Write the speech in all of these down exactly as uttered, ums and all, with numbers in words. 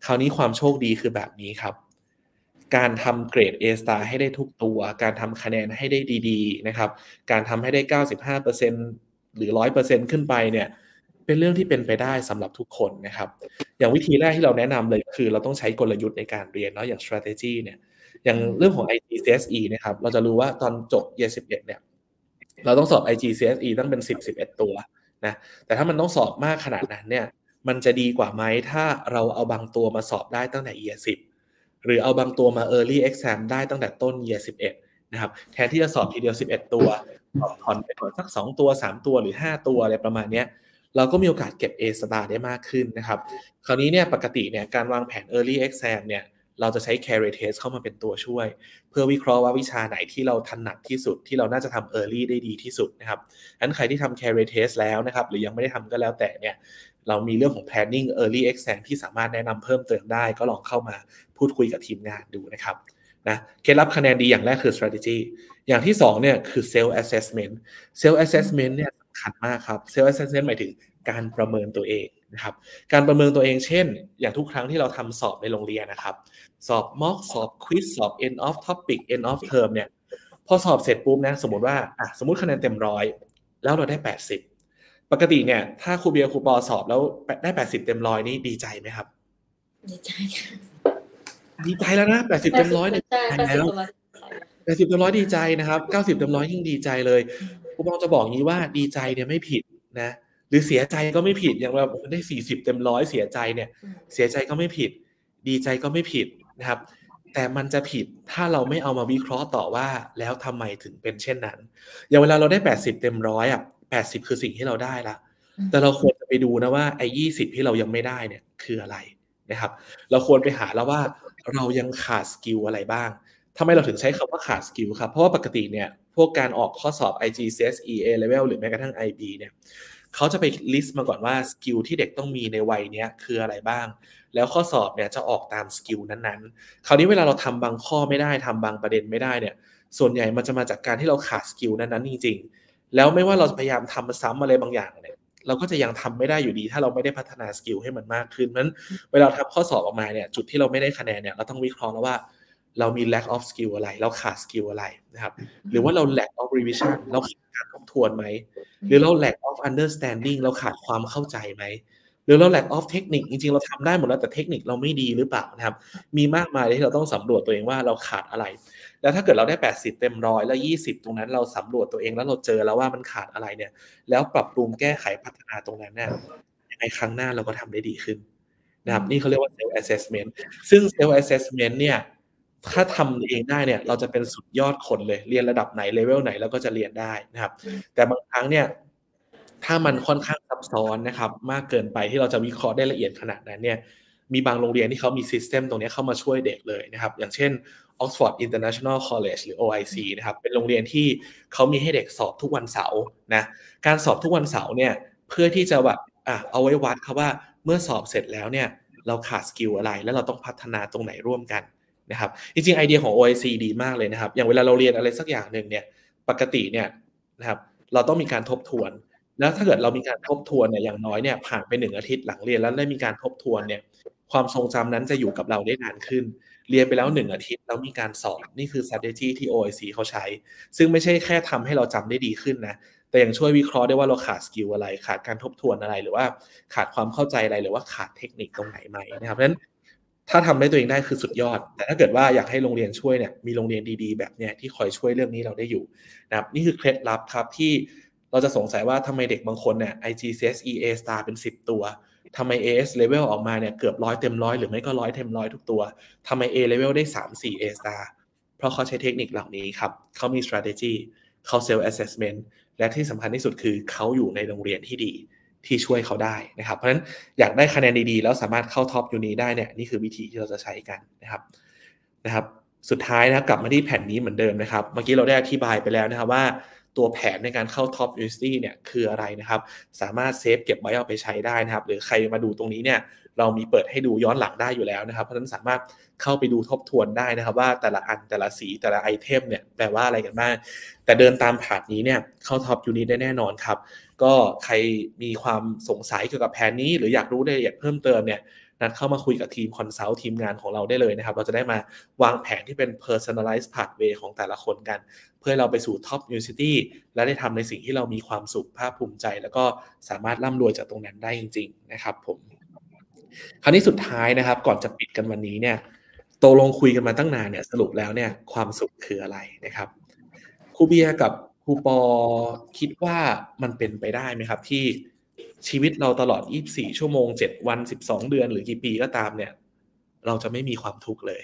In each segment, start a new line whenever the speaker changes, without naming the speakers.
คราวนี้ความโชคดีคือแบบนี้ครับการทำเกรด A star ให้ได้ทุกตัวการทำคะแนนให้ได้ดีๆนะครับการทำให้ได้ เก้าสิบห้าเปอร์เซ็นต์ หรือ หนึ่งร้อยเปอร์เซ็นต์ ขึ้นไปเนี่ยเป็นเรื่องที่เป็นไปได้สำหรับทุกคนนะครับอย่างวิธีแรกที่เราแนะนำเลยคือเราต้องใช้กลยุทธ์ในการเรียนเนาะอย่าง strategy เนี่ยอย่างเรื่องของ ไอ จี ซี เอส อี นะครับเราจะรู้ว่าตอนจบ Year สิบเอ็ดเนี่ยเราต้องสอบ ไอ จี ซี เอส อี ตั้งเป็นสิบ สิบเอ็ดตัวนะแต่ถ้ามันต้องสอบมากขนาดนั้นเนี่ยมันจะดีกว่าไหมถ้าเราเอาบางตัวมาสอบได้ตั้งแต่ Year สิบหรือเอาบางตัวมา early exam ได้ตั้งแต่ต้น Year สิบเอ็ดนะครับแทนที่จะสอบทีเดียวสิบเอ็ดตัวสอบผ่อนไปก่อนสักสองตัวสามตัวหรือห้าตัวอะไรประมาณเนี้ยเราก็มีโอกาสเก็บ A star ได้มากขึ้นนะครับคราวนี้เนี่ยปกติเนี่ยการวางแผน early exam เนี่ยเราจะใช้ career test เข้ามาเป็นตัวช่วยเพื่อวิเคราะห์ว่าวิชาไหนที่เราถนัดที่สุดที่เราน่าจะทำ early ได้ดีที่สุดนะครับงั้นใครที่ทำ career test แล้วนะครับหรือยังไม่ได้ทำก็แล้วแต่เนี่ยเรามีเรื่องของ planning early exam ที่สามารถแนะนำเพิ่มเติมได้ก็ลองเข้ามาพูดคุยกับทีมงานดูนะครับนะเคล็ดลับคะแนนดีอย่างแรกคือ strategy อย่างที่สองเนี่ยคือ self assessment self assessment เนี่ยสำคัญมากครับ self assessment หมายถึงการประเมินตัวเองนะครับการประเมินตัวเองเช่นอย่างทุกครั้งที่เราทำสอบในโรงเรียนนะครับสอบ mock สอบ quiz สอบ end of topic end of term เนี่ยพอสอบเสร็จปุ๊บนะสมมติว่าอ่ะสมมติคะแนนเต็มร้อยแล้วเราได้แปดสิบปกติเนี่ยถ้าครูเบียร์ครูปอสอบแล้วได้แปดสิบเต็มร้อยนี่ดีใจไหมครับ
ดีใจค่ะ
ดีใจแล้วนะแปดสิบเต็มร้อยเนี่ยดีใจแล้วแปดสิบเต็มร้อยดีใจนะครับเก้าสิบเต็มร้อยยิ่งดีใจเลยครูปอจะบอกงี้ว่าดีใจเนี่ยไม่ผิดนะหรือเสียใจก็ไม่ผิดอย่างเราได้สี่สิบเต็มร้อยเสียใจเนี่ยเสียใจก็ไม่ผิดดีใจก็ไม่ผิดนะครับแต่มันจะผิดถ้าเราไม่เอามาวิเคราะห์ต่อว่าแล้วทำไมถึงเป็นเช่นนั้นอย่างเวลาเราได้แปดสิบเต็มร้อยอ่ะแปดสิบคือสิ่งที่เราได้ละแต่เราควรจะไปดูนะว่าไอ้ยี่สิบที่เรายังไม่ได้เนี่ยคืออะไรนะครับเราควรไปหาแล้วว่าเรายังขาดสกิลอะไรบ้างทำไมเราถึงใช้คำว่าขาดสกิลครับเพราะว่าปกติเนี่ยพวกการออกข้อสอบ ไอ จี ซี เอส อี A Level หรือแม้กระทั่ง ไอ บี เนี่ยเขาจะไปลิสต์มาก่อนว่าสกิลที่เด็กต้องมีในวัยนี้คืออะไรบ้างแล้วข้อสอบเนี่ยจะออกตามสกิลนั้นๆคราวนี้เวลาเราทำบางข้อไม่ได้ทำบางประเด็นไม่ได้เนี่ยส่วนใหญ่มันจะมาจากการที่เราขาดสกิลนั้นๆจริงๆแล้วไม่ว่าเราจะพยายามทำซ้ำอะไรบางอย่างเนี่ยเราก็จะยังทำไม่ได้อยู่ดีถ้าเราไม่ได้พัฒนาสกิลให้มันมากขึ้นเพราะฉะนั้นเวลาทำข้อสอบออกมาเนี่ยจุดที่เราไม่ได้คะแนนเนี่ยเราต้องวิเคราะห์แล้วว่าเรามี lack of skill อะไรเราขาดสกิลอะไรนะครับหรือว่าเรา lack of revision เราขาดการทบทวนไหมหรือเรา lack of understanding เราขาดความเข้าใจไหมหรือเรา lack of เทคนิคจริงๆเราทำได้หมดแล้วแต่เทคนิคเราไม่ดีหรือเปล่านะครับมีมากมายที่เราต้องสำรวจตัวเองว่าเราขาดอะไรแล้วถ้าเกิดเราได้แปดสิบเต็มร้อยแล้วยี่สิบตรงนั้นเราสำรวจตัวเองแล้วเราเจอแล้วว่ามันขาดอะไรเนี่ยแล้วปรับปรุงแก้ไขพัฒนาตรงนั้นเนี่ยยังไงครั้งหน้าเราก็ทำได้ดีขึ้นนะครับนี่เขาเรียกว่า self assessment ซึ่ง self assessment เนี่ยถ้าทำเองได้เนี่ยเราจะเป็นสุดยอดคนเลยเรียนระดับไหนเลเวลไหนเราก็จะเรียนได้นะครับแต่บางครั้งเนี่ยถ้ามันค่อนข้างซับซ้อนนะครับมากเกินไปที่เราจะวิเคราะห์ได้ละเอียดขนาดนั้นเนี่ยมีบางโรงเรียนที่เขามีซิสเต็มตรงนี้เข้ามาช่วยเด็กเลยนะครับอย่างเช่น Oxford International College หรือ โอ ไอ ซี นะครับเป็นโรงเรียนที่เขามีให้เด็กสอบทุกวันเสาร์นะการสอบทุกวันเสาร์เนี่ยเพื่อที่จะแบบอ่ะเอาไว้วัดครับว่าเมื่อสอบเสร็จแล้วเนี่ยเราขาดสกิลอะไรแล้วเราต้องพัฒนาตรงไหนร่วมกันนะครับจริงๆไอเดียของ โอ ไอ ซี ดีมากเลยนะครับอย่างเวลาเราเรียนอะไรสักอย่างหนึ่งเนี่ยปกติเนี่ยนะครับเราต้องมีการทบทวนแล้วถ้าเกิดเรามีการทบทวนเนี่ยอย่างน้อยเนี่ยผ่านไปหนึ่งอาทิตย์หลังเรียนแล้วได้มีการทบทวนเนี่ยความทรงจำนั้นจะอยู่กับเราได้นานขึ้นเรียนไปแล้วหนึ่งอาทิตย์แล้วมีการสอบนี่คือ strategy ที่ โอ ไอ ซี เขาใช้ซึ่งไม่ใช่แค่ทำให้เราจำได้ดีขึ้นนะแต่ยังช่วยวิเคราะห์ได้ว่าเราขาดสกิลอะไรขาดการทบทวนอะไรหรือว่าขาดความเข้าใจอะไรหรือว่าขาดเทคนิคตรงไหนไหมนะครับเพราะฉะนั้นถ้าทำได้ตัวเองได้คือสุดยอดแต่ถ้าเกิดว่าอยากให้โรงเรียนช่วยเนี่ยมีโรงเรียนดีๆแบบเนี้ยที่คอยช่วยเรื่องนี้เราได้อยู่นะครับนี่คือเคล็ดลับครับที่เราจะสงสัยว่าทำไมเด็กบางคนเนี่ย ไอ จี ซี เอส อี A star เป็นสิบตัวทำไม เอ เอส level ออกมาเนี่ยเกือบร้อยเต็มร้อยหรือไม่ก็ร้อยเต็มร้อยทุกตัวทำไม A level ได้ สามสี่ A star เพราะเขาใช้เทคนิคเหล่านี้ครับเขามี strategy เขา self assessment และที่สำคัญที่สุดคือเขาอยู่ในโรงเรียนที่ดีที่ช่วยเขาได้นะครับเพราะฉะนั้นอยากได้คะแนนดีๆแล้วสามารถเข้าท็อปยูนีได้เนี่ยนี่คือวิธีที่เราจะใช้กันนะครับนะครับสุดท้ายนะกลับมาที่แผ่นนี้เหมือนเดิมนะครับเมื่อกี้เราได้อธิบายไปแล้วนะครับว่าตัวแผนในการเข้าท็อปยูนิเวอร์ซิตี้เนี่ยคืออะไรนะครับสามารถเซฟเก็บไว้เอาไปใช้ได้นะครับหรือใครมาดูตรงนี้เนี่ยเรามีเปิดให้ดูย้อนหลังได้อยู่แล้วนะครับเพราะฉะนั้นสามารถเข้าไปดูทบทวนได้นะครับว่าแต่ละอันแต่ละสีแต่ละไอเทมเนี่ยแปลว่าอะไรกันบ้างแต่เดินตามแผนนี้เนี่ยเข้าท็อปยูนิตได้แน่นอนครับก็ใครมีความสงสัยเกี่ยวกับแผนนี้หรืออยากรู้รายละเอียดเพิ่มเติมเนี่ยนัดเข้ามาคุยกับทีมคอนซัลท์ทีมงานของเราได้เลยนะครับเราจะได้มาวางแผนที่เป็น personalized pathway ของแต่ละคนกันเพื่อเราไปสู่ Top University และได้ทำในสิ่งที่เรามีความสุขภาคภูมิใจแล้วก็สามารถร่ำรวยจากตรงนั้นได้จริงๆนะครับผมคราวนี้สุดท้ายนะครับก่อนจะปิดกันวันนี้เนี่ยตกลงคุยกันมาตั้งนานเนี่ยสรุปแล้วเนี่ยความสุขคืออะไรนะครับครูเบียร์กับครูปอคิดว่ามันเป็นไปได้ไหมครับที่ชีวิตเราตลอดยี่สิบสี่ชั่วโมงเจ็ดวันสิบสองเดือนหรือกี่ปีก็ตามเนี่ยเราจะไม่มีความทุกข์เลย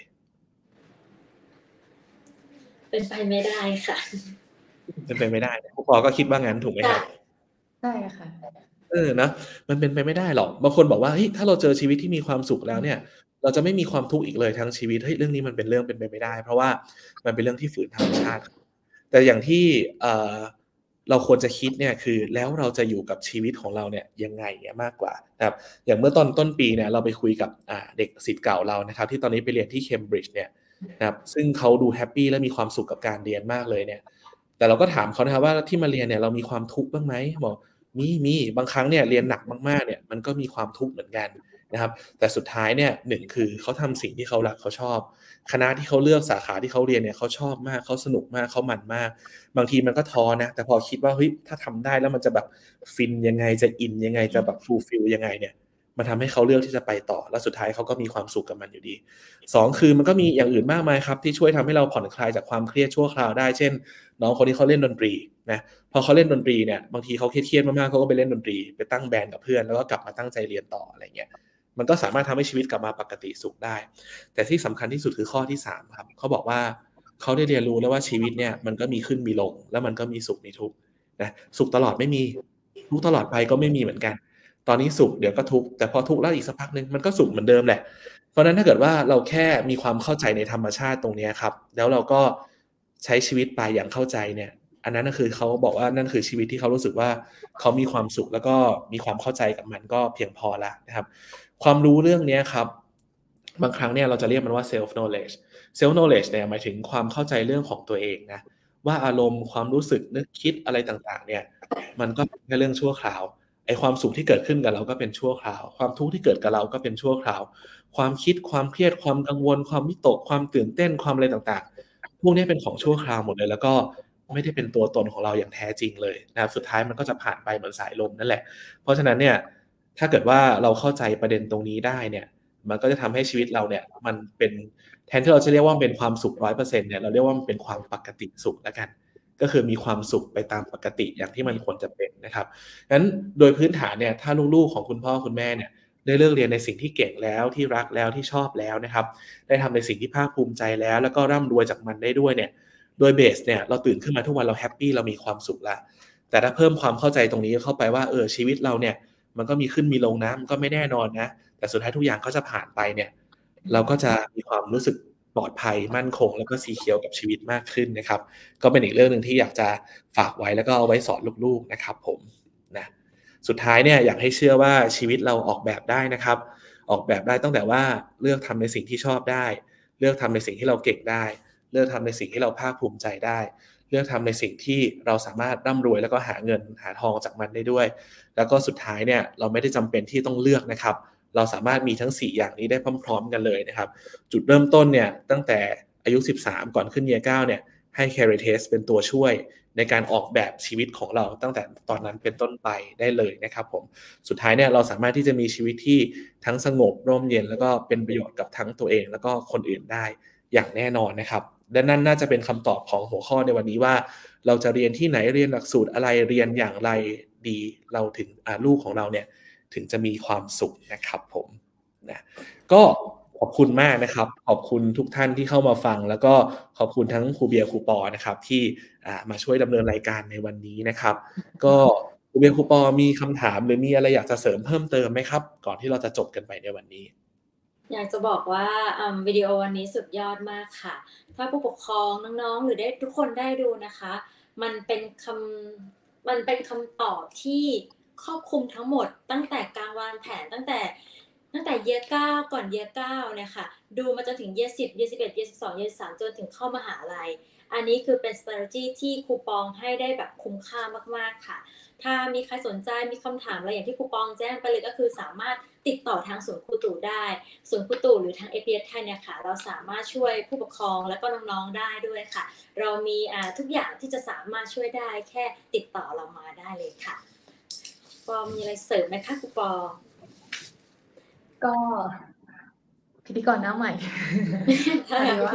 เป็นไปไม่ได้ค่ะ
เป็นไปไม่ได้ครูปอก็คิดว่างั้นถูกไหมครับ
ใช่ค่ะ
เออนะมันเป็นไปไม่ได้หรอกบางคนบอกว่าเฮ้ยถ้าเราเจอชีวิตที่มีความสุขแล้วเนี่ยเราจะไม่มีความทุกข์อีกเลยทั้งชีวิตเฮ้ยเรื่องนี้มันเป็นเรื่องเป็นไปไม่ได้เพราะว่ามันเป็นเรื่องที่ฝืนธรรมชาติแต่อย่างที่เอ่อเราควรจะคิดเนี่ยคือแล้วเราจะอยู่กับชีวิตของเราเนี่ยยังไงเนี่ยมากกว่านะครับอย่างเมื่อตอนต้นปีเนี่ยเราไปคุยกับอ่าเด็กศิษย์เก่าเรานะครับที่ตอนนี้ไปเรียนที่เคมบริดจ์เนี่ยนะครับซึ่งเขาดูแฮปปีและมีความสุขกับการเรียนมากเลยเนี่ยแต่เราก็ถามเขานะครับว่าที่มาเรียนเนี่ยเรามีความทุกข์บ้างไหมบอกมีมีบางครั้งเนี่ยเรียนหนักมากๆเนี่ยมันก็มีความทุกข์เหมือนกันนะครับแต่สุดท้ายเนี่ยหนึ่งคือเขาทำสิ่งที่เขารักเขาชอบคณะที่เขาเลือกสาขาที่เขาเรียนเนี่ยเขาชอบมากเขาสนุกมากเขามันมากบางทีมันก็ท้อนะแต่พอคิดว่าเฮ้ยถ้าทำได้แล้วมันจะแบบฟินยังไงจะอินยังไงจะแบบฟูลฟิลยังไงเนี่ยมันทำให้เขาเลือกที่จะไปต่อแล้วสุดท้ายเขาก็มีความสุขกับมันอยู่ดีสองคือมันก็มีอย่างอื่นมากมายครับที่ช่วยทำให้เราผ่อนคลายจากความเครียดชั่วคราวได้เช่นน้องคนที่เขาเล่นดนตรีนะพอเขาเล่นดนตรีเนี่ยบางทีเขาเครียดๆมากๆเขาก็ไปเล่นดนตรีไปตั้งแบนด์กับเพื่อนแล้วก็กลับมาตั้งใจเรียนต่ออะไรเงี้ยมันก็สามารถทำให้ชีวิตกลับมาปกติสุขได้แต่ที่สำคัญที่สุดคือข้อที่สามครับเขาบอกว่าเขาได้เรียนรู้แล้วว่าชีวิตเนี่ยมันก็มีขึ้นมีลงแล้วมันก็มีสุขมีทุกข์นะสุขตลอดไม่มีทุกข์ตลอดไปก็ไม่มีเหมือนกันตอนนี้สุขเดี๋ยวก็ทุกข์แต่พอทุกข์แล้วอีกสักพักนึงมันก็สุขเหมือนเดิมแหละเพราะฉะนั้นถ้าเกิดว่าเราแค่มีความเข้าใจในธรรมชาติตรงนี้ครับแล้วเราก็ใช้ชีวิตไปอย่างเข้าใจเนี่ยอันนั้นก็คือเขาบอกว่านั่นคือชีวิตที่เขารู้สึกว่าเขามีความสุขแล้วก็มีความเข้าใจกับมันก็เพียงพอแล้วนะครับความรู้เรื่องนี้ครับบางครั้งเนี่ยเราจะเรียกมันว่า self knowledge self knowledge เนี่ยหมายถึงความเข้าใจเรื่องของตัวเองนะว่าอารมณ์ความรู้สึกนึกคิดอะไรต่างๆเนี่ยมันก็เป็นแค่เรื่องชั่วคราวไอ้ความสุขที่เกิดขึ้นกับเราก็เป็นชั่วคราวความทุกข์ที่เกิดกับเราก็เป็นชั่วคราวความคิดความเครียดความกังวลความวิตกความตื่นเต้นความอะไรต่างๆพวกนี้เป็นของชั่วคราวหมดเลยแล้วก็ไม่ได้เป็นตัวตนของเราอย่างแท้จริงเลยนะครับสุดท้ายมันก็จะผ่านไปเหมือนสายลมนั่นแหละเพราะฉะนั้นเนี่ยถ้าเกิดว่าเราเข้าใจประเด็นตรงนี้ได้เนี่ยมันก็จะทำให้ชีวิตเราเนี่ยมันเป็นแทนที่เราจะเรียกว่าเป็นความสุข ร้อยเปอร์เซ็นต์ เนี่ยเราเรียกว่ามันเป็นความปกติสุขแล้วกันก็คือมีความสุขไปตามปกติอย่างที่มันควรจะเป็นนะครับงั้นโดยพื้นฐานเนี่ยถ้าลูกๆของคุณพ่อคุณแม่เนี่ยได้เลือกเรียนในสิ่งที่เก่งแล้วที่รักแล้วที่ชอบแล้วนะครับได้ทำในสิ่งที่ภาคภูมิใจแล้วแล้วก็ร่ำรวยจากมันได้ด้วยเนี่ยโดยเบสเนี่ยเราตื่นขึ้นมาทุกวันเราแฮปปี้เรามีความสุขละแต่ถ้าเพิ่มความเข้าใจตรงนี้เข้าไปว่าเออชีวิตเราเนี่ยมันก็มีขึ้นมีลงนะมันก็ไม่แน่นอนนะแต่สุดท้ายทุกอย่างก็จะผ่านไปเนี่ยเราก็จะมีความรู้สึกปลอดภัยมั่นคงแล้วก็สีเขียวกับชีวิตมากขึ้นนะครับก็เป็นอีกเรื่องนึงที่อยากจะฝากไว้แล้วก็เอาไว้สอนลูกๆนะครับผมนะสุดท้ายเนี่ยอยากให้เชื่อว่าชีวิตเราออกแบบได้นะครับออกแบบได้ตั้งแต่ว่าเลือกทำในสิ่งที่ชอบได้เลือกทำในสิ่งที่เราเก่งได้เลือกทำในสิ่งที่เราภาคภูมิใจได้เลือกทำในสิ่งที่เราสามารถร่ำรวยแล้วก็หาเงินหาทองจากมันได้ด้วยแล้วก็สุดท้ายเนี่ยเราไม่ได้จำเป็นที่ต้องเลือกนะครับเราสามารถมีทั้งสี่อย่างนี้ได้พร้อมๆกันเลยนะครับจุดเริ่มต้นเนี่ยตั้งแต่อายุสิบสามก่อนขึ้น Year เก้าเนี่ยให้ Caritas เป็นตัวช่วยในการออกแบบชีวิตของเราตั้งแต่ตอนนั้นเป็นต้นไปได้เลยนะครับผมสุดท้ายเนี่ยเราสามารถที่จะมีชีวิตที่ทั้งสงบร่มเย็นแล้วก็เป็นประโยชน์กับทั้งตัวเองแล้วก็คนอื่นได้อย่างแน่นอนนะครับและนั่นน่าจะเป็นคำตอบของหัวข้อในวันนี้ว่าเราจะเรียนที่ไหนเรียนหลักสูตรอะไรเรียนอย่างไรดีเราถึงลูกของเราเนี่ยถึงจะมีความสุขนะครับผมนะก็ขอบคุณมากนะครับขอบคุณทุกท่านที่เข้ามาฟังแล้วก็ขอบคุณทั้งครูเบียร์ครูปอนะครับที่มาช่วยดำเนินรายการในวันนี้นะครับก็ครูเบียร์ครูปอมีคำถามหรือมีอะไรอยากจะเสริมเพิ่มเติมไหมครับก่อนที่เราจะจบกันไปในวันนี้
อยากจะบอกว่าวิดีโอวันนี้สุดยอดมากค่ะถ้าผู้ปกครองน้องๆหรือได้ทุกคนได้ดูนะคะมันเป็นคำมันเป็นคำตอบที่ครอบคลุมทั้งหมดตั้งแต่การวางแผนตั้งแต่ตั้งแต่ Year เก้าก่อน Year เก้าเนี่ยค่ะดูมาจนถึง Year สิบ Year สิบเอ็ด Year สิบสอง Year สิบสามจนถึงเข้ามหาลัยอันนี้คือเป็น strategy ที่ครูปองให้ได้แบบคุ้มค่ามากๆค่ะถ้ามีใครสนใจมีคำถามอะไรอย่างที่ครูปองแจ้งไปเลยก็คือสามารถติดต่อทางศูนย์ครูตู่ได้ศูนย์ครูตู่หรือทาง เอ พี เอส ไทยเนี่ยค่ะเราสามารถช่วยผู้ปกครองและก็น้องๆได้ด้วยค่ะเรามีอ่าทุกอย่างที่จะสามารถช่วยได้แค่ติดต่อเรามาได้เลยค่ะปอมีอะไรเสริมไหมคะครูปอ
ก็พิธีกรหน้าใหม่พอดีว่า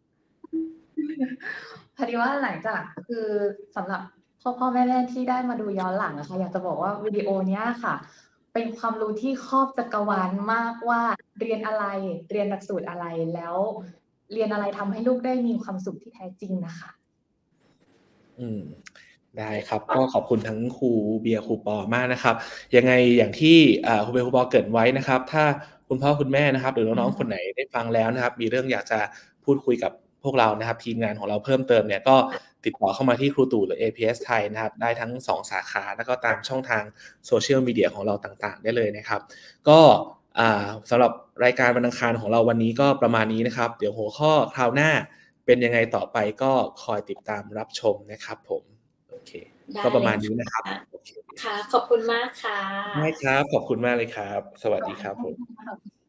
พอดีว่าหลังจากคือสำหรับพ่อพ่อแม่แม่ที่ได้มาดูย้อนหลังนะคะอยากจะบอกว่าวิดีโอเนี้ยค่ะเป็นความรู้ที่ครอบจักรวาลมากว่าเรียนอะไรเรียนหลักสูตรอะไรแล้วเรียนอะไรทำให้ลูกได้มีความสุขที่แท้จริงนะคะ
อืมได้ครับก็ขอบคุณทั้งครูเบียร์ครูปอมากนะครับยังไงอย่างที่ครูเบียร์ครูปอเกริ่นไว้นะครับถ้าคุณพ่อคุณแม่นะครับหรือน้องๆคนไหนได้ฟังแล้วนะครับมีเรื่องอยากจะพูดคุยกับพวกเรานะครับทีมงานของเราเพิ่มเติมเนี่ยก็ติดต่อเข้ามาที่ครูตู่หรือ เอ พี เอส ไทยนะครับได้ทั้งสองสาขาแล้วก็ตามช่องทางโซเชียลมีเดียของเราต่างๆได้เลยนะครับก็สำหรับรายการวันอังคารของเราวันนี้ก็ประมาณนี้นะครับเดี๋ยวหัวข้อคราวหน้าเป็นยังไงต่อไปก็คอยติดตามรับชมนะครับผมโอเคก็ประมาณนี้นะครับ
ค่ะขอบคุณมากค่ะ
ได้ครับขอบคุณมากเลยครับสวัสดีครับผม